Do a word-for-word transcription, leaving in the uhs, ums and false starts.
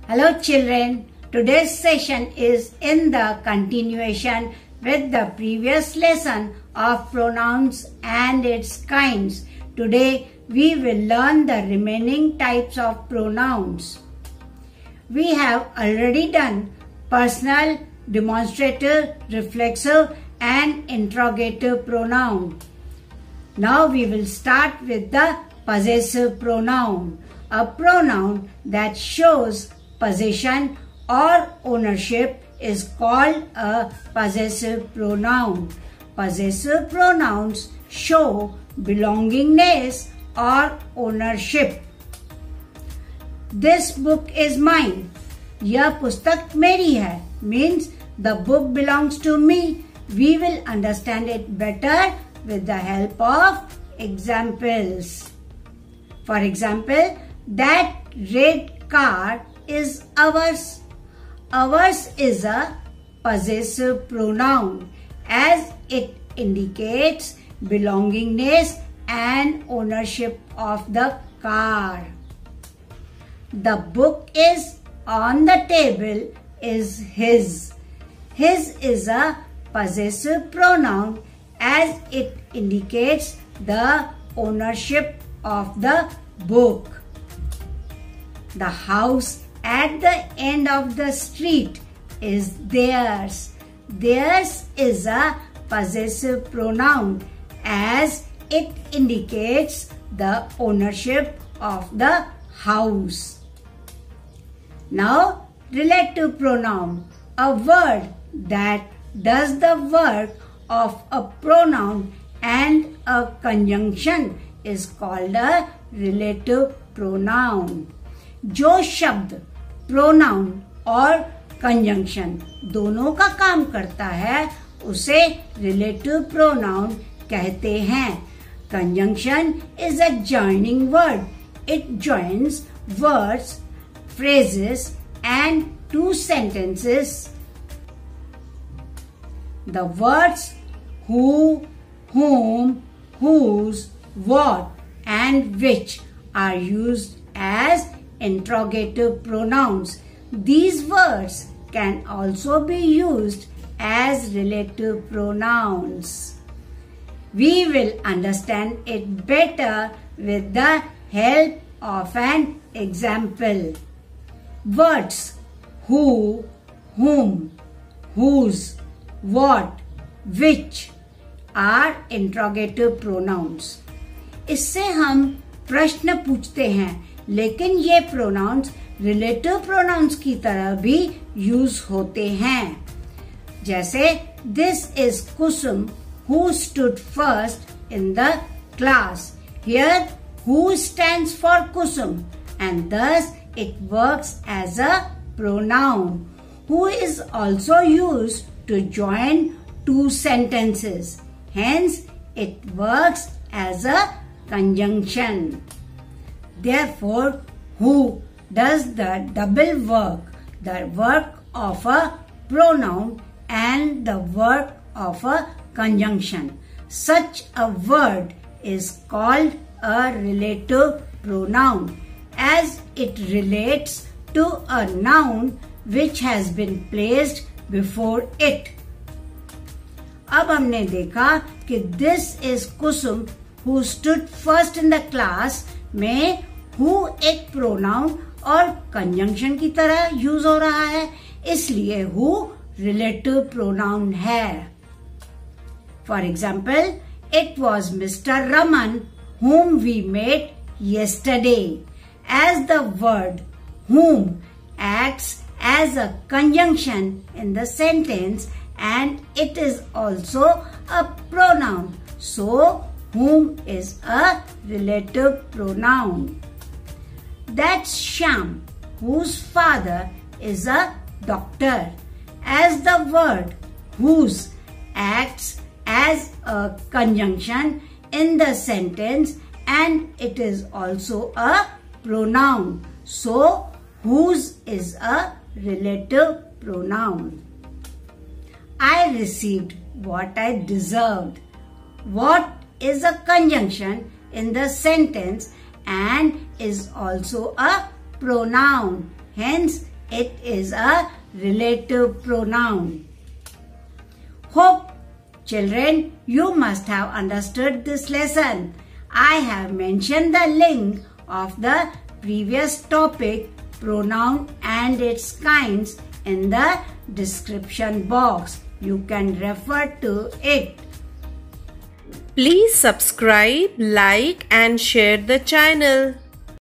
Hello children, today's session is in the continuation with the previous lesson of pronouns and its kinds. Today we will learn the remaining types of pronouns. We have already done personal, demonstrative, reflexive and interrogative pronoun. Now we will start with the possessive pronoun, a pronoun that shows possession or ownership is called a possessive pronoun. Possessive pronouns show belongingness or ownership. This book is mine. यह पुस्तक मेरी है means the book belongs to me. We will understand it better with the help of examples. For example, that red car is ours. Ours is a possessive pronoun as it indicates belongingness and ownership of the car. The book is on the table is his. His is a possessive pronoun as it indicates the ownership of the book. The house at the end of the street is theirs. Theirs is a possessive pronoun as it indicates the ownership of the house. Now, relative pronoun, a word that does the work of a pronoun and a conjunction is called a relative pronoun. जो शब्द pronoun और conjunction दोनों का काम करता है उसे relative pronoun कहते हैं. Conjunction is a joining word. It joins words, phrases and two sentences. The words who, whom, whose, what and which are used as interrogative pronouns. These words can also be used as relative pronouns. We will understand it better with the help of an example. Words who, whom, whose, what, which are interrogative pronouns. इससे हम प्रश्न पूछते हैं लेकिन ये pronounce relative pronouns की तरह भी यूज होते हैं. जैसे this is Kusum who stood first in the class. Here who stands for Kusum and thus it works as a pronoun. Who is also used to join two sentences. Hence, it works as a conjunction. Therefore, who does the double work, the work of a pronoun and the work of a conjunction. Such a word is called a relative pronoun as it relates to a noun which has been placed before it. अब हमने देखा कि this is Kusum who stood first in the class में who एक pronoun और conjunction की तरह use हो रहा है इसलिए who रिलेटिव प्रोनाउन है. For example, it was Mister Raman whom we met yesterday. As the word whom acts as a conjunction in the sentence and it is also a pronoun. So, whom is a relative pronoun. That's Shyam, whose father is a doctor. As the word whose acts as a conjunction in the sentence and it is also a pronoun. So, whose is a relative pronoun. I received what I deserved. What is a conjunction in the sentence and is also a pronoun. Hence, It is a relative pronoun. Hope, children, you must have understood this lesson. I have mentioned the link of the previous topic, pronoun and its kinds, in the description box. You can refer to it. Please subscribe, like and share the channel.